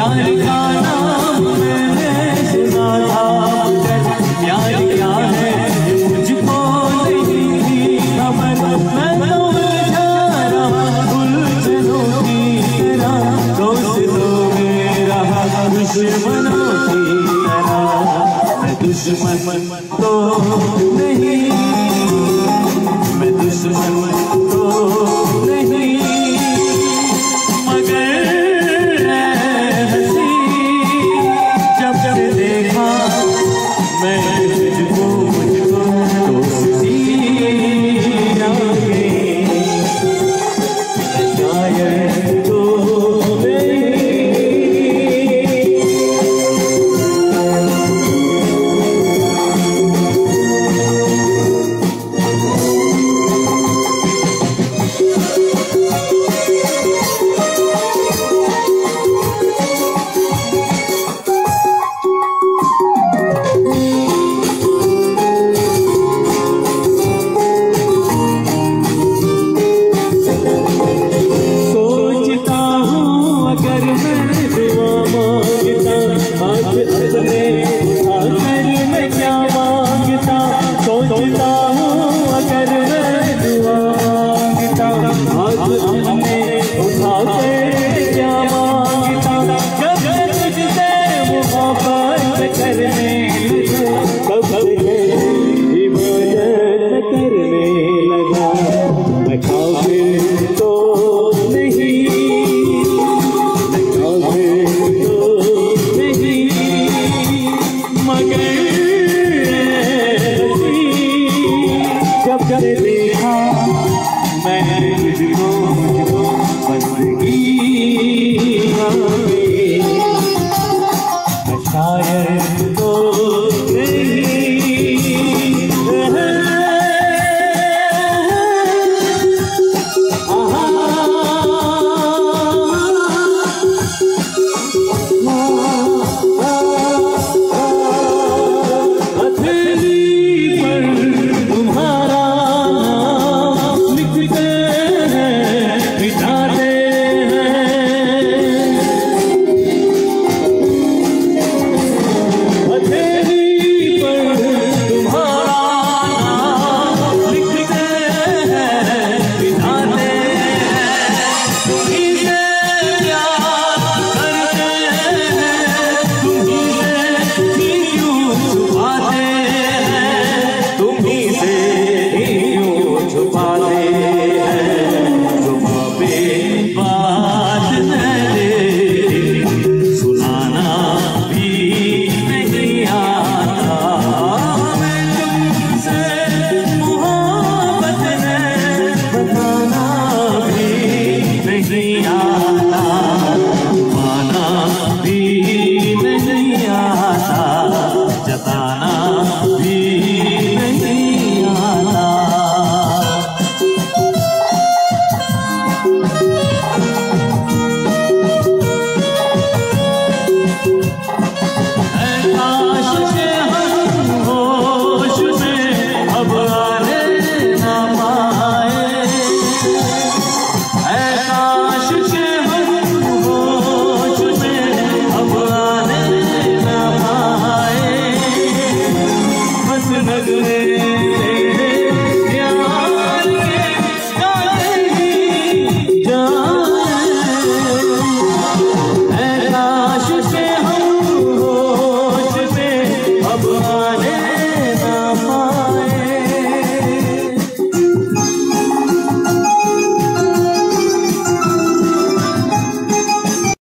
प्यार का नाम मैंने सुना था, प्यार क्या है मुझको नहीं थी खबर। मैं तो उलझा रहा उलझनों की तरह, दोस्तों मेरा दुश्मनों की तरह। मैं दुश्मन तो नहीं, मैं दुश्मन तो नहीं, मगर हंसी जब से देखा मैं मुझको दोस्ती आ गई। शायद तो हाथ अपने